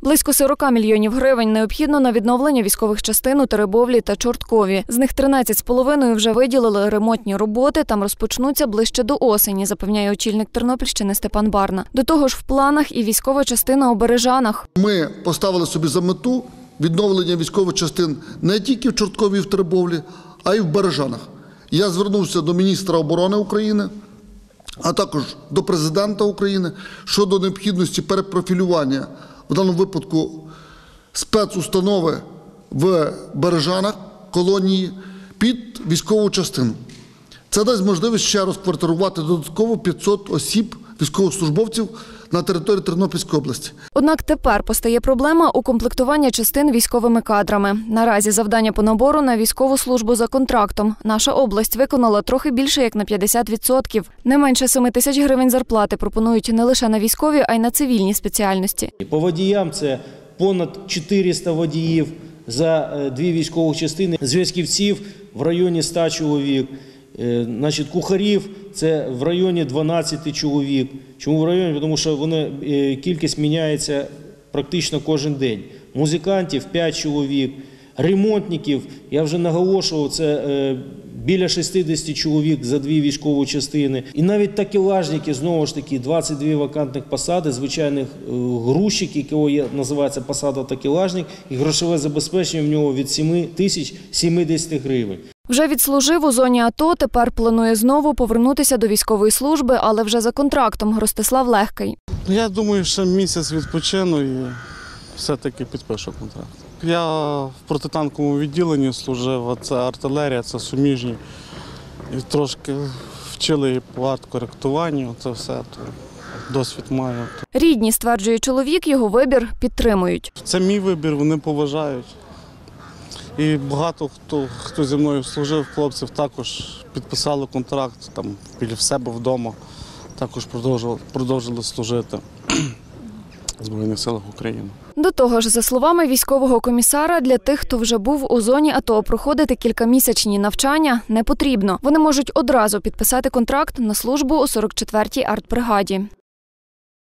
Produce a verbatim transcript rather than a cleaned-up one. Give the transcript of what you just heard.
Близько сорока мільйонів гривень необхідно на відновлення військових частин у Теребовлі та Чорткові. З них тринадцять з половиною вже виділили ремонтні роботи, там розпочнуться ближче до осені, запевняє очільник Тернопільщини Степан Барна. До того ж в планах і військова частина у Бережанах. Ми поставили собі за мету відновлення військових частин не тільки в Чорткові і в Теребовлі, а й в Бережанах. Я звернувся до міністра оборони України, а також до президента України щодо необхідності перепрофілювання, в даному випадку спецустанови в Бережанах, колонії, під військову частину. Це дасть можливість ще розквартирувати додатково п'ятсот осіб, військовослужбовців, на території Тернопільської області. Однак тепер постає проблема укомплектування частин військовими кадрами. Наразі завдання по набору на військову службу за контрактом наша область виконала трохи більше як на п'ятдесят відсотків. Не менше семи тисяч гривень зарплати пропонують не лише на військові, а й на цивільні спеціальності. По водіям це понад чотириста водіїв за дві військові частини, зв'язківців в районі ста чоловік. Значить, кухарів – це в районі дванадцяти чоловік. Чому в районі? Тому що вони, кількість міняється практично кожен день. Музикантів – п'ять чоловік. Ремонтників, я вже наголошував, це біля шістдесят чоловік за дві військові частини. І навіть такелажники, знову ж таки, двадцять дві вакантних посади, звичайних грузчиків, якого є, називається посада такелажник, і грошове забезпечення в нього від семи тисяч сімдесят гривень. Вже відслужив у зоні АТО, тепер планує знову повернутися до військової служби, але вже за контрактом. Ростислав Легкий. Я думаю, ще місяць відпочину і все-таки підпишу контракт. Я в протитанковому відділенні служив, а це артилерія, це суміжні. І трошки вчили і по арт-коректуванню, це все, то досвід маю. Рідні, стверджує чоловік, його вибір підтримують. Це мій вибір, вони поважають. І багато хто, хто зі мною служив, хлопців, також підписали контракт там, в себе вдома, також продовжили, продовжили служити в Збройних силах України. До того ж, за словами військового комісара, для тих, хто вже був у зоні АТО, проходити кількамісячні навчання не потрібно. Вони можуть одразу підписати контракт на службу у сорок четвертій артбригаді.